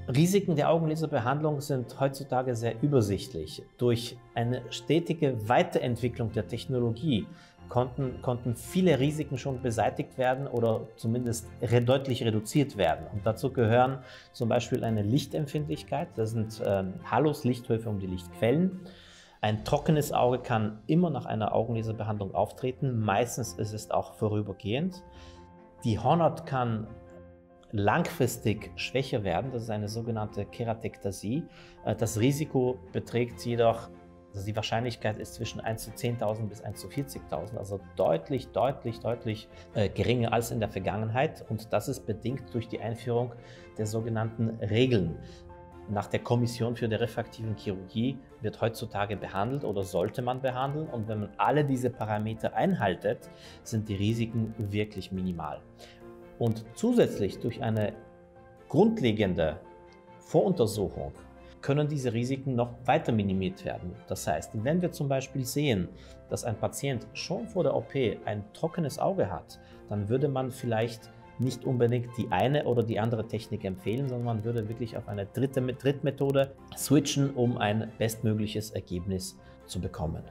Risiken der Augenlaserbehandlung sind heutzutage sehr übersichtlich. Durch eine stetige Weiterentwicklung der Technologie konnten viele Risiken schon beseitigt werden oder zumindest deutlich reduziert werden. Und dazu gehören zum Beispiel eine Lichtempfindlichkeit, das sind Halos, Lichthöfe um die Lichtquellen. Ein trockenes Auge kann immer nach einer Augenlaserbehandlung auftreten, meistens ist es auch vorübergehend. Die Hornhaut kann langfristig schwächer werden, das ist eine sogenannte Keratektasie. Das Risiko beträgt jedoch, also die Wahrscheinlichkeit ist zwischen 1 zu 10.000 bis 1 zu 40.000, also deutlich geringer als in der Vergangenheit, und das ist bedingt durch die Einführung der sogenannten Regeln. Nach der Kommission für die refraktive Chirurgie wird heutzutage behandelt oder sollte man behandeln, und wenn man alle diese Parameter einhaltet, sind die Risiken wirklich minimal. Und zusätzlich durch eine grundlegende Voruntersuchung können diese Risiken noch weiter minimiert werden. Das heißt, wenn wir zum Beispiel sehen, dass ein Patient schon vor der OP ein trockenes Auge hat, dann würde man vielleicht nicht unbedingt die eine oder die andere Technik empfehlen, sondern man würde wirklich auf eine Drittmethode switchen, um ein bestmögliches Ergebnis zu bekommen.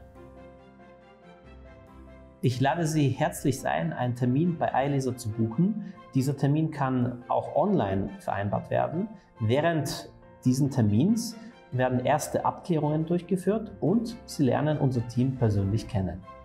Ich lade Sie herzlich ein, einen Termin bei iLaser zu buchen. Dieser Termin kann auch online vereinbart werden. Während diesen Termins werden erste Abklärungen durchgeführt und Sie lernen unser Team persönlich kennen.